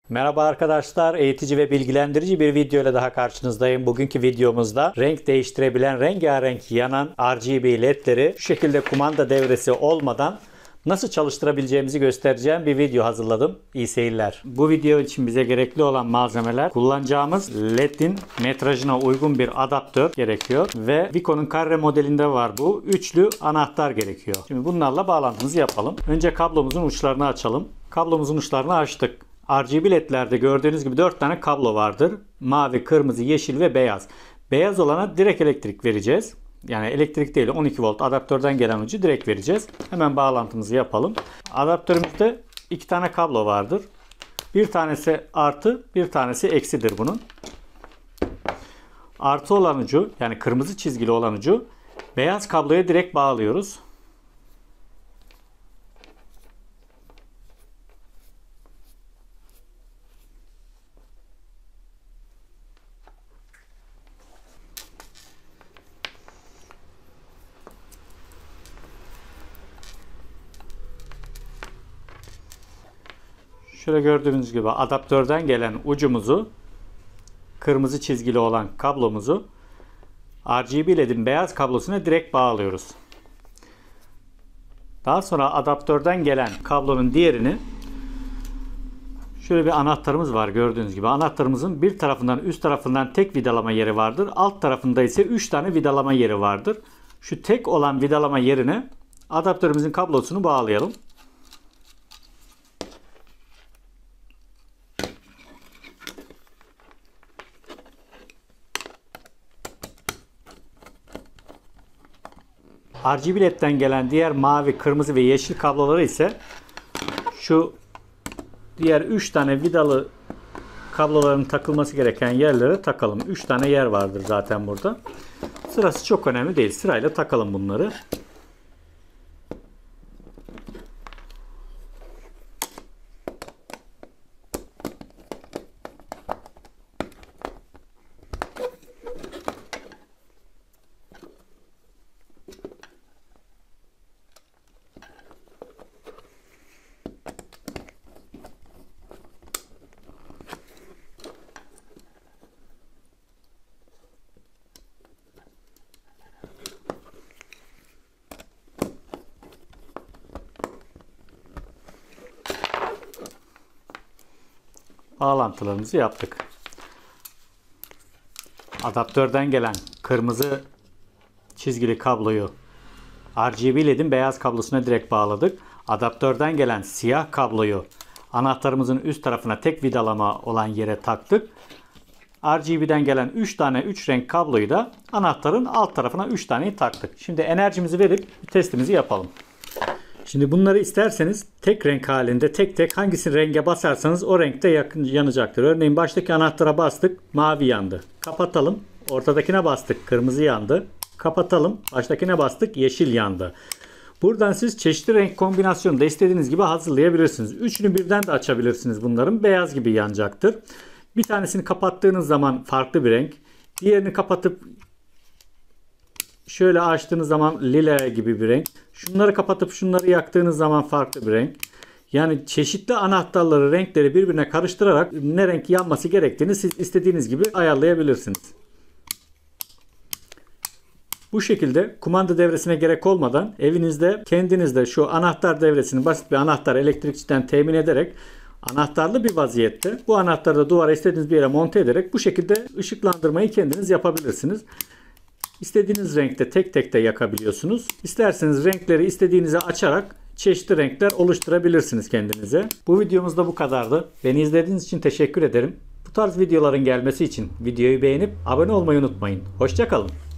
Merhaba arkadaşlar, eğitici ve bilgilendirici bir video ile daha karşınızdayım. Bugünkü videomuzda renk değiştirebilen, rengarenk yanan RGB ledleri şu şekilde kumanda devresi olmadan nasıl çalıştırabileceğimizi göstereceğim bir video hazırladım. İyi seyirler. Bu video için bize gerekli olan malzemeler, kullanacağımız ledin metrajına uygun bir adaptör gerekiyor ve Vico'nun Carre modelinde var bu. Üçlü anahtar gerekiyor. Şimdi bunlarla bağlantımızı yapalım. Önce kablomuzun uçlarını açalım. Kablomuzun uçlarını açtık. RGB ledlerde gördüğünüz gibi 4 tane kablo vardır. Mavi, kırmızı, yeşil ve beyaz. Beyaz olana direkt elektrik vereceğiz. Yani elektrik değil, 12 volt adaptörden gelen ucu direkt vereceğiz. Hemen bağlantımızı yapalım. Adaptörümüzde 2 tane kablo vardır. Bir tanesi artı, bir tanesi eksidir bunun. Artı olan ucu, yani kırmızı çizgili olan ucu beyaz kabloya direkt bağlıyoruz. Şöyle gördüğünüz gibi adaptörden gelen ucumuzu, kırmızı çizgili olan kablomuzu RGB ledin beyaz kablosuna direkt bağlıyoruz. Daha sonra adaptörden gelen kablonun diğerini, şöyle bir anahtarımız var gördüğünüz gibi. Anahtarımızın bir tarafından, üst tarafından tek vidalama yeri vardır. Alt tarafında ise 3 tane vidalama yeri vardır. Şu tek olan vidalama yerine adaptörümüzün kablosunu bağlayalım. RGB ledden gelen diğer mavi, kırmızı ve yeşil kabloları ise şu diğer 3 tane vidalı kabloların takılması gereken yerlere takalım. 3 tane yer vardır zaten burada. Sırası çok önemli değil. Sırayla takalım bunları. Bağlantılarımızı yaptık. Adaptörden gelen kırmızı çizgili kabloyu RGB ledin beyaz kablosuna direkt bağladık. Adaptörden gelen siyah kabloyu anahtarımızın üst tarafına tek vidalama olan yere taktık. RGB'den gelen 3 tane 3 renk kabloyu da anahtarın alt tarafına 3 taneyi taktık. Şimdi enerjimizi verip testimizi yapalım. Şimdi bunları isterseniz tek renk halinde tek tek hangisini renge basarsanız o renkte yanacaktır. Örneğin baştaki anahtara bastık, mavi yandı. Kapatalım. Ortadakine bastık, kırmızı yandı. Kapatalım. Baştakine bastık, yeşil yandı. Buradan siz çeşitli renk kombinasyonu da istediğiniz gibi hazırlayabilirsiniz. Üçünü birden de açabilirsiniz bunların. Beyaz gibi yanacaktır. Bir tanesini kapattığınız zaman farklı bir renk. Diğerini kapatıp şöyle açtığınız zaman lila gibi bir renk. Şunları kapatıp şunları yaktığınız zaman farklı bir renk. Yani çeşitli anahtarları, renkleri birbirine karıştırarak ne renk yanması gerektiğini siz istediğiniz gibi ayarlayabilirsiniz. Bu şekilde kumanda devresine gerek olmadan evinizde kendinizde şu anahtar devresini basit bir anahtar elektrikçiden temin ederek anahtarlı bir vaziyette bu anahtarı da duvara istediğiniz bir yere monte ederek bu şekilde ışıklandırmayı kendiniz yapabilirsiniz. İstediğiniz renkte tek tek de yakabiliyorsunuz. İsterseniz renkleri istediğinize açarak çeşitli renkler oluşturabilirsiniz kendinize. Bu videomuz da bu kadardı. Beni izlediğiniz için teşekkür ederim. Bu tarz videoların gelmesi için videoyu beğenip abone olmayı unutmayın. Hoşça kalın.